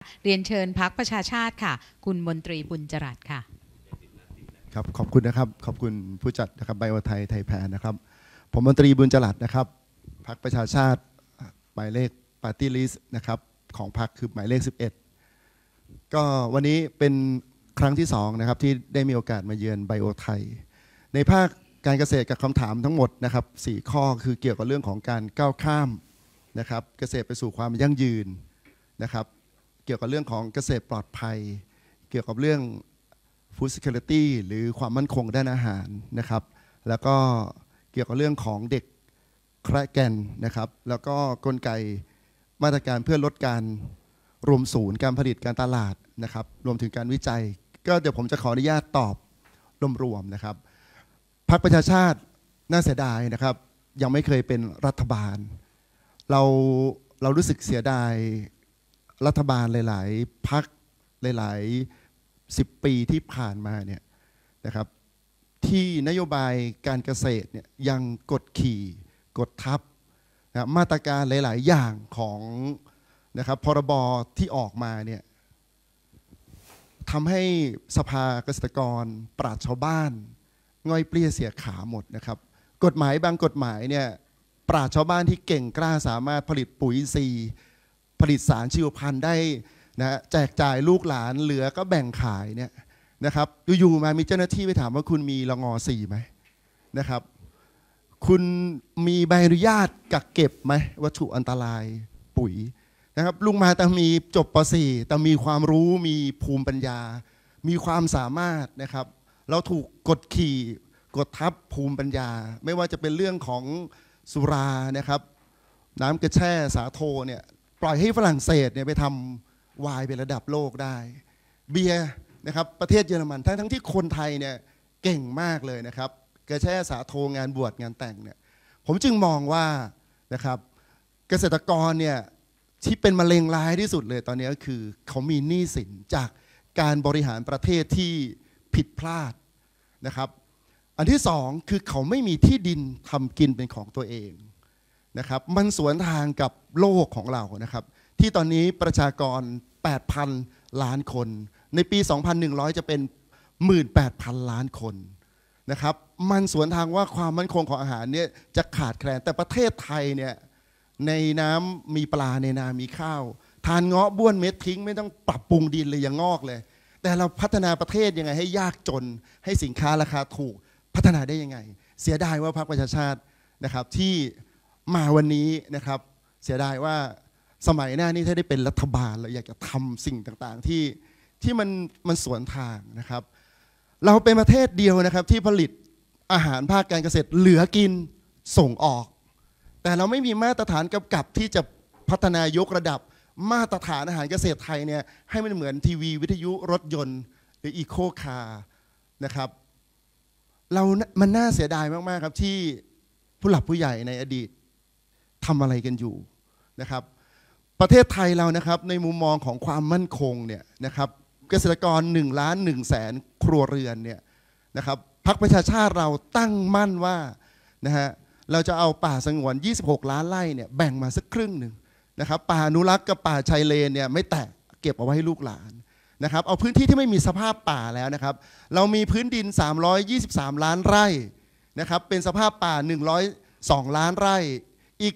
เรียนเชิญพรรคประชาชาติค่ะคุณมนตรีบุญจรัสค่ะครับขอบคุณนะครับขอบคุณผู้จัดนะครับไบโอไทยไทยแพนนะครับผมมนตรีบุญจรัสนะครับพรรคประชาชาติหมายเลขปาร์ตี้ลิสต์นะครับของพรรคคือหมายเลข11ก็วันนี้เป็นครั้งที่2นะครับที่ได้มีโอกาสมาเยือนไบโอไทยในภาคการเกษตรกับคำถามทั้งหมดนะครับ4ข้อคือเกี่ยวกับเรื่องของการก้าวข้ามนะครับเกษตรไปสู่ความยั่งยืนนะครับเกี่ยวกับเรื่องของเกษตรปลอดภัยเกี่ยวกับเรื่อง Food Security หรือความมั่นคงด้านอาหารนะครับแล้วก็เกี่ยวกับเรื่องของเด็กแคระแก่นนะครับแล้วก็กลไกมาตรการเพื่อลดการรวมศูนย์การผลิตการตลาดนะครับรวมถึงการวิจัยก็เดี๋ยวผมจะขออนุญาตตอบรวมๆนะครับพรรคประชาชาติน่าเสียดายนะครับยังไม่เคยเป็นรัฐบาลเรารู้สึกเสียดายรัฐบาลหลายๆพรรคหลายๆ10 ปีที่ผ่านมาเนี่ยนะครับที่นโยบายการเกษตรเนี่ยยังกดขี่กดทับนะมาตรการหลายๆอย่างของนะครับพรบที่ออกมาเนี่ยทำให้สภาเกษตรกรปราชญ์ชาวบ้านง่อยเปรี้ยเสียขาหมดนะครับกฎหมายบางกฎหมายเนี่ยปราชญ์ชาวบ้านที่เก่งกล้าสามารถผลิตปุ๋ยอินทรีย์ผลิตสารชีวพันธุ์ได้นะแจกจ่ายลูกหลานเหลือก็แบ่งขายเนี่ยนะครับอยู่ๆมามีเจ้าหน้าที่ไปถามว่าคุณมีรง.4ไหมนะครับคุณมีใบอนุญาตกักเก็บไหมวัตถุอันตรายปุ๋ยนะครับลุงมาแต่มีจบป .4 แต่มีความรู้มีภูมิปัญญามีความสามารถนะครับเราถูกกดขี่กดทับภูมิปัญญาไม่ว่าจะเป็นเรื่องของสุรานะครับน้ำกระแช่สาโทเนี่ยปล่อยให้ฝรั่งเศสเนี่ยไปทำไวน์เป็นระดับโลกได้เบียร์นะครับประเทศเยอรมันทั้งที่คนไทยเนี่ยเก่งมากเลยนะครับกระแช่สาโทงานบวชงานแต่งเนี่ยผมจึงมองว่านะครับเกษตรกรเนี่ยที่เป็นมะเร็งร้ายที่สุดเลยตอนนี้ก็คือเขามีหนี้สินจากการบริหารประเทศที่ผิดพลาดนะครับอันที่สองคือเขาไม่มีที่ดินทำกินเป็นของตัวเองนะครับมันสวนทางกับโลกของเรานะครับที่ตอนนี้ประชากร 8,000 ล้านคนในปี 2100 จะเป็น 18,000 ล้านคนนะครับมันสวนทางว่าความมั่นคงของอาหารเนี่ยจะขาดแคลนแต่ประเทศไทยเนี่ยในน้ำมีปลาในนามีข้าวทานเงาะบ้วนเม็ดทิ้งไม่ต้องปรับปรุงดินเลยยังงอกเลยแต่เราพัฒนาประเทศยังไงให้ยากจนให้สินค้าราคาถูกพัฒนาได้ยังไงเสียดายว่าพรรคประชาชาตินะครับที่มาวันนี้นะครับเสียดายว่าสมัยหน้านี้ถ้าได้เป็นรัฐบาลเราอยากจะทำสิ่งต่างๆที่มันสวนทางนะครับเราเป็นประเทศเดียวนะครับที่ผลิตอาหารภาคการเกษตรเหลือกินส่งออกแต่เราไม่มีมาตรฐานกำกับที่จะพัฒนายกระดับมาตรฐานอาหารเกษตรไทยเนี่ยให้มันเหมือนทีวีวิทยุรถยนต์หรืออีโคคาร์นะครับมันน่าเสียดายมากๆครับที่ผู้หลักผู้ใหญ่ในอดีตทำอะไรกันอยู่นะครับประเทศไทยเรานะครับในมุมมองของความมั่นคงเนี่ยนะครับเกษตรกร1,100,000 ครัวเรือนเนี่ยนะครับพรรคประชาชาติเราตั้งมั่นว่านะฮะเราจะเอาป่าสงวน26 ล้านไร่เนี่ยแบ่งมาสักครึ่งหนึ่งนะครับป่าอนุรักษ์กับป่าชายเลนเนี่ยไม่แตกเก็บเอาไว้ให้ลูกหลานนะครับเอาพื้นที่ที่ไม่มีสภาพป่าแล้วนะครับเรามีพื้นดิน323 ล้านไร่นะครับเป็นสภาพป่า102 ล้านไร่อีก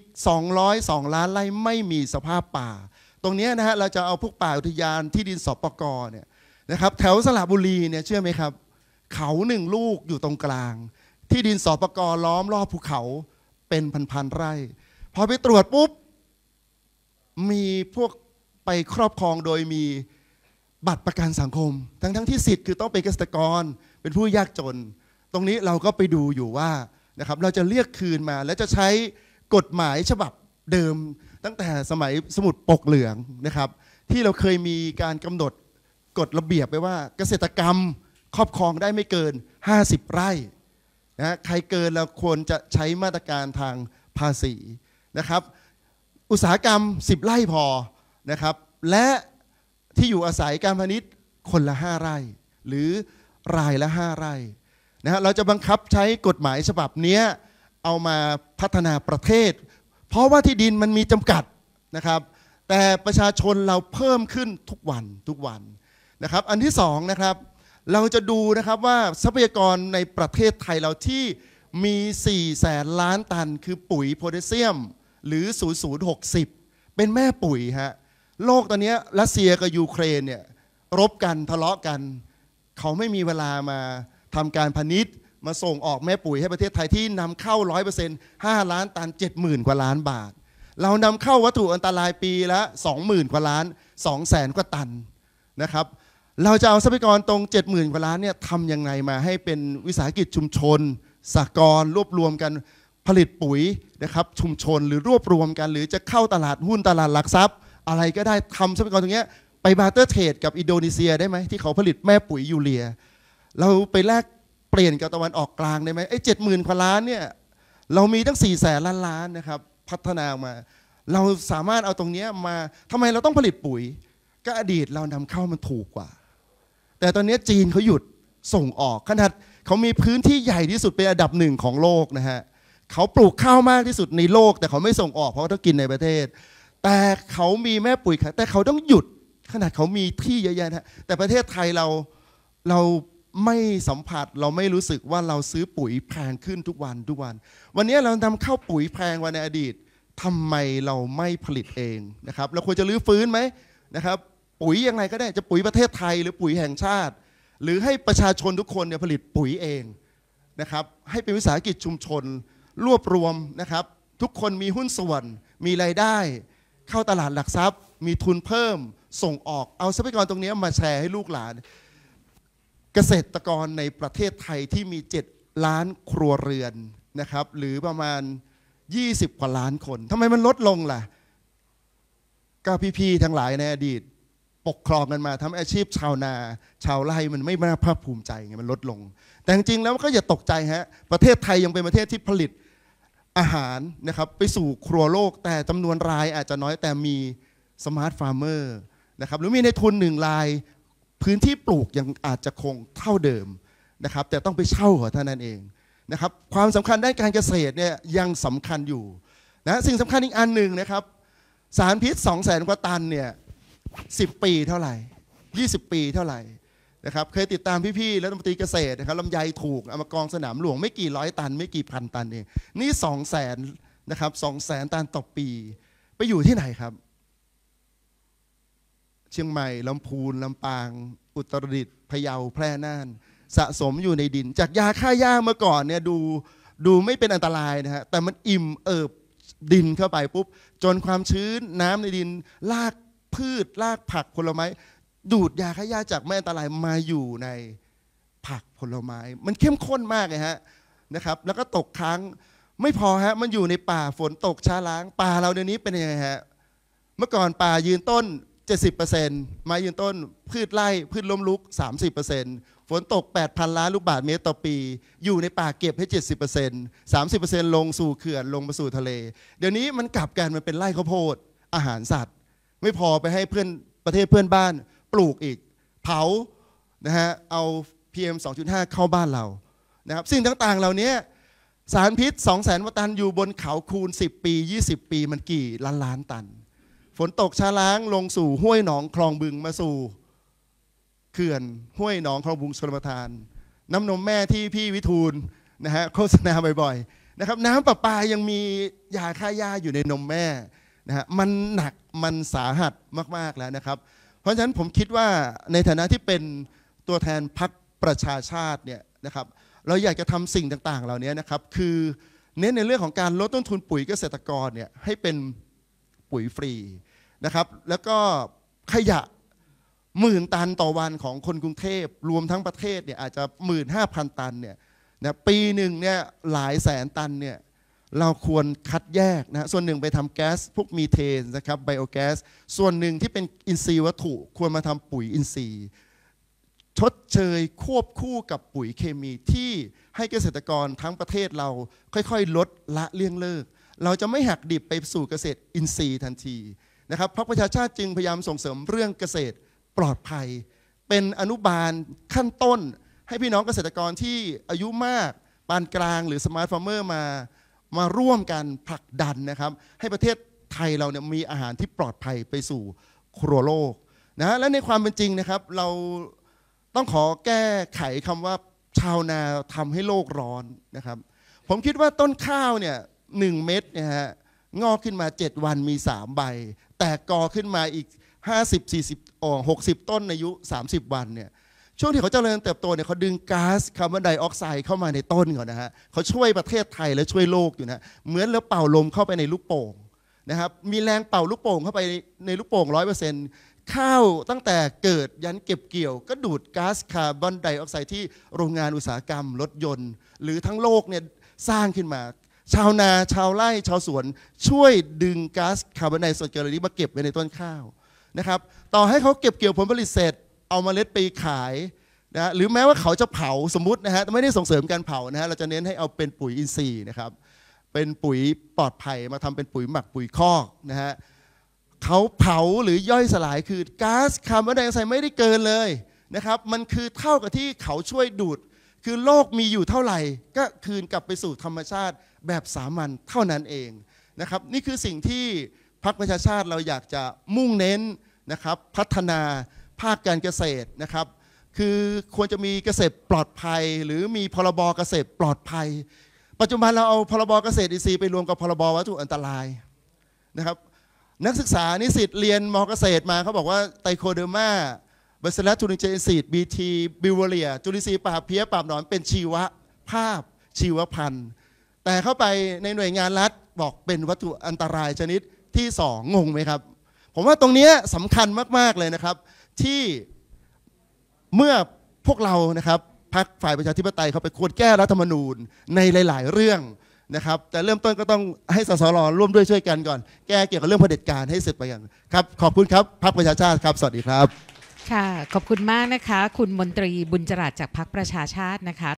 202 ล้านไร่ไม่มีสภาพป่าตรงนี้นะฮะเราจะเอาพวกป่าอุทยานที่ดินสปก.เนี่ยนะครับแถวสระบุรีเนี่ยเชื่อไหมครับเขา1 ลูกอยู่ตรงกลางที่ดินสปก.ล้อมรอบภูเขาเป็นพันๆไร่พอไปตรวจปุ๊บมีพวกไปครอบครองโดยมีบัตรประกันสังคมทั้งที่สิทธิ์คือต้องเป็นเกษตรกรเป็นผู้ยากจนตรงนี้เราก็ไปดูอยู่ว่านะครับเราจะเรียกคืนมาและจะใช้กฎหมายฉบับเดิมตั้งแต่สมัยสมุดปกเหลืองนะครับที่เราเคยมีการกำหนดกฎระเบียบไว้ว่าเกษตรกรรมครอบครองได้ไม่เกิน50 ไร่นะใครเกินเราควรจะใช้มาตรการทางภาษีนะครับอุตสาหกรรม10 ไร่พอนะครับและที่อยู่อาศัยการพาณิชย์คนละ5 ไร่หรือรายละ5 ไร่นะฮะเราจะบังคับใช้กฎหมายฉบับนี้เอามาพัฒนาประเทศเพราะว่าที่ดินมันมีจำกัดนะครับแต่ประชาชนเราเพิ่มขึ้นทุกวันนะครับอันที่สองนะครับเราจะดูนะครับว่าทรัพยากรในประเทศไทยเราที่มี4แสนล้านตันคือปุ๋ยโพแทสเซียมหรือ0060เป็นแม่ปุ๋ยฮะโลกตอนนี้รัสเซียกับยูเครนเนี่ยรบกันทะเลาะกันเขาไม่มีเวลามาทำการพาณิชย์มาส่งออกแม่ปุ๋ยให้ประเทศไทยที่นำเข้า 100% 5 ล้านตัน 70,000 กว่าล้านบาทเรานำเข้าวัตถุอันตรายปีละ 20,000 กว่าล้าน 200,000 กว่าตันนะครับเราจะเอาทรัพยากรตรง 70,000 กว่าล้านเนี่ยทำยังไงมาให้เป็นวิสาหกิจชุมชนสหกรณ์รวบรวมกันผลิตปุ๋ยนะครับชุมชนหรือรวบรวมกันหรือจะเข้าตลาดหุ้นตลาดหลักทรัพย์อะไรก็ได้ทำทรัพยากรตรงนี้ไปบาร์เตอร์เทรดกับอินโดนีเซียได้ไหมที่เขาผลิตแม่ปุ๋ยยูเรียเราไปแลกเปลี่ยนกับตะวันออกกลางได้ไหมไอ้ 70,000 กว่าล้านเนี่ยเรามีตั้ง4 แสนล้านนะครับพัฒนามาเราสามารถเอาตรงนี้มาทำไมเราต้องผลิตปุ๋ยก็อดีตเรานำเข้ามันถูกกว่าแต่ตอนนี้จีนเขาหยุดส่งออกขนาดเขามีพื้นที่ใหญ่ที่สุดเป็นอันดับ1ของโลกนะฮะเขาปลูกข้าวมากที่สุดในโลกแต่เขาไม่ส่งออกเพราะต้องกินในประเทศแต่เขามีแม่ปุ๋ยแต่เขาต้องหยุดขนาดเขามีที่เยอะแยะนะแต่ประเทศไทยเราไม่สัมผัสเราไม่รู้สึกว่าเราซื้อปุ๋ยแพงขึ้นทุกวันวันนี้เรานำเข้าปุ๋ยแพงกว่าในอดีตทำไมเราไม่ผลิตเองนะครับเราควรจะรื้อฟื้นไหมนะครับปุ๋ยยังไงก็ได้จะปุ๋ยประเทศไทยหรือปุ๋ยแห่งชาติหรือให้ประชาชนทุกคนเนี่ยผลิตปุ๋ยเองนะครับให้เป็นวิสาหกิจชุมชนรวบรวมนะครับทุกคนมีหุ้นส่วนมีรายได้เข้าตลาดหลักทรัพย์มีทุนเพิ่มส่งออกเอาทรัพยากรตรงนี้มาแชร์ให้ลูกหลานเกษตรกรในประเทศไทยที่มี7 ล้านครัวเรือนนะครับหรือประมาณ20 กว่าล้านคนทำไมมันลดลงล่ะก็พี่ๆทั้งหลายในอดีตปกครองกันมาทำอาชีพชาวนาชาวไร่มันไม่น่าภาคภูมิใจไงมันลดลงแต่จริงๆแล้วก็อย่าตกใจฮะประเทศไทยยังเป็นประเทศที่ผลิตอาหารนะครับไปสู่ครัวโลกแต่จำนวนรายอาจจะน้อยแต่มีสมาร์ทฟาร์มเมอร์นะครับหรือมีในทุน1 รายพื้นที่ปลูกยังอาจจะคงเท่าเดิมนะครับแต่ต้องไปเช่าเขาเท่านั้นเองนะครับความสำคัญด้านการเกษตรเนี่ยยังสำคัญอยู่นะสิ่งสำคัญอีกอันหนึ่งนะครับสารพิษ 200,000 กว่าตันเนี่ย10 ปีเท่าไหร่20 ปีเท่าไหร่นะครับเคยติดตามพี่ๆรัฐมนตรีเกษตรนะครับลำไยถูกเอามากองสนามหลวงไม่กี่ร้อยตันไม่กี่พันตันเองนี่ 200,000 นะครับ 200,000 ตันต่อปีไปอยู่ที่ไหนครับเชียงใหม่ลำพูนลำปางอุตรดิตถ์พะเยาแพร่น่านสะสมอยู่ในดินจากยาฆ่าหญ้าเมื่อก่อนเนี่ยดูไม่เป็นอันตรายนะฮะแต่มันอิ่มเอิบดินเข้าไปปุ๊บจนความชื้นน้ำในดินลากพืชลากผักผลไม้ดูดยาฆ่าหญ้าจากไม่อันตรายมาอยู่ในผักผลไม้มันเข้มข้นมากเลยฮะนะครับแล้วก็ตกค้างไม่พอฮะมันอยู่ในป่าฝนตกช้าล้างป่าเราเดี๋ยวนี้เป็นยังไงฮะเมื่อก่อนป่ายืนต้น 70% ไม้ยืนต้นพืชไร่พืชล้มลุก 30%ฝนตก 8,000 ล้านลูกบาศก์เมตรต่อปีอยู่ในป่าเก็บให้ 70% 30% ลงสู่เขื่อนลงมาสู่ทะเลเดี๋ยวนี้มันกลับกันมันเป็นไร่ข้าวโพดอาหารสัตว์ไม่พอไปให้เพื่อนประเทศเพื่อนบ้านปลูกอีกเผานะฮะเอา PM 2.5 เข้าบ้านเรานะครับสิ่งต่างๆเหล่านี้สารพิษ 200,000 กว่าตันอยู่บนเขาคูณ10 ปี20 ปีมันกี่ล้านตันฝนตกช้าล้างลงสู่ห้วยหนองคลองบึงมาสู่เขื่อนห้วยหนองคลองบึงชลประทานน้ำนมแม่ที่พี่วิทูลนะฮะโฆษณาบ่อยๆนะครับน้ำประปายังมียาฆ่าหญ้าอยู่ในนมแม่นะฮะมันหนักมันสาหัสมากๆแล้วนะครับเพราะฉะนั้นผมคิดว่าในฐานะที่เป็นตัวแทนพรรคประชาชาติเนี่ยนะครับเราอยากจะทำสิ่งต่างๆเหล่านี้นะครับคือเน้นในเรื่องของการลดต้นทุนปุ๋ยเกษตรกรเนี่ยให้เป็นปุ๋ยฟรีนะครับแล้วก็ขยะ10,000 ตันต่อวันของคนกรุงเทพรวมทั้งประเทศเนี่ยอาจจะ 15,000 ตันเนี่ยนะปีหนึ่งเนี่ยหลายแสนตันเนี่ยเราควรคัดแยกนะส่วนหนึ่งไปทำแก๊สพวกมีเทนนะครับไบโอแก๊สส่วนหนึ่งที่เป็นอินทรีย์วัตถุควรมาทำปุ๋ยอินทรีย์ชดเชยควบคู่กับปุ๋ยเคมีที่ให้เกษตรกรทั้งประเทศเราค่อยๆลดละเลี่ยงเลิกเราจะไม่หักดิบไปสู่เกษตรอินทรีย์ทันทีนะครับพรรคประชาชาติจึงพยายามส่งเสริมเรื่องเกษตรปลอดภัยเป็นอนุบาลขั้นต้นให้พี่น้องเกษตรกรที่อายุมากปานกลางหรือสมาร์ทฟาร์มเมอร์มาร่วมกันผลักดันนะครับให้ประเทศไทยเราเนี่ยมีอาหารที่ปลอดภัยไปสู่ครัวโลกนะและในความเป็นจริงนะครับเราต้องขอแก้ไขคำว่าชาวนาทำให้โลกร้อนนะครับผมคิดว่าต้นข้าวเนี่ย1 เม็ดเนี่ยฮะงอกขึ้นมา7 วันมี3 ใบแตกกอขึ้นมาอีก50-40-60 ต้นในอายุ30 วันเนี่ยช่วงที่เขาเจริญเติบโตเนี่ยเขาดึงก๊าซคาร์บอนไดออกไซด์เข้ามาในต้นก่อนนะฮะเขาช่วยประเทศไทยและช่วยโลกอยู่นะเหมือนแล้วเป่าลมเข้าไปในลูกโป่งนะครับมีแรงเป่าลูกโป่งเข้าไปในลูกโป่ง 100%ข้าวตั้งแต่เกิดยันเก็บเกี่ยวก็ดูดก๊าซคาร์บอนไดออกไซด์ที่โรงงานอุตสาหกรรมรถยนต์หรือทั้งโลกเนี่ยสร้างขึ้นมาชาวนาชาวไร่ชาวสวนช่วยดึงก๊าซคาร์บอนไดออกไซด์เหล่านี้มาเก็บไว้ในต้นข้าวนะครับต่อให้เขาเก็บเกี่ยวผลผลิตเสร็จเอาเมล็ดไปขายนะหรือแม้ว่าเขาจะเผาสมมุตินะฮะไม่ได้ส่งเสริมการเผานะฮะเราจะเน้นให้เอาเป็นปุ๋ยอินทรีย์นะครับเป็นปุ๋ยปลอดภัยมาทำเป็นปุ๋ยหมักปุ๋ยคอกนะฮะเขาเผาหรือย่อยสลายคือก๊าซคาร์บอนไดออกไซด์ไม่ได้เกินเลยนะครับมันคือเท่ากับที่เขาช่วยดูดคือโลกมีอยู่เท่าไหร่ก็คืนกลับไปสู่ธรรมชาติแบบสามัญเท่านั้นเองนะครับนี่คือสิ่งที่พรรคประชาชาติเราอยากจะมุ่งเน้นนะครับพัฒนาภาคการเกษตรนะครับคือควรจะมีเกษตรปลอดภัยหรือมีพรบเกษตรปลอดภัยปัจจุบันเราเอาพรบเกษตรอินทรีย์ไปรวมกับพรบวัตถุอันตรายนะครับนักศึกษานิสิตเรียนม.เกษตรมาเขาบอกว่าไตโคเดอร์มาบาซิลลัสทูรินเจนซีดบีทีบิวเวเรียจุลินทรีย์ปราบเพี้ยปราบหนอนเป็นชีวภาพชีวพันธุ์แต่เข้าไปในหน่วยงานรัฐบอกเป็นวัตถุอันตรายชนิดที่2งงไหมครับผมว่าตรงนี้สำคัญมากๆเลยนะครับที่เมื่อพวกเรานะครับพรรคฝ่ายประชาธิปไตยเขาไปควรแก้รัฐธรรมนูญในหลายๆเรื่องนะครับแต่เริ่มต้นก็ต้องให้สสรร่วมด้วยช่วยกันก่อนแก้เกี่ยวกับเรื่องเผด็จการให้เสร็จไปกันครับขอบคุณครับพรรคประชาชาติครับสวัสดีครับค่ะขอบคุณมากนะคะคุณมนตรีบุญจรัสจากพรรคประชาชาตินะคะ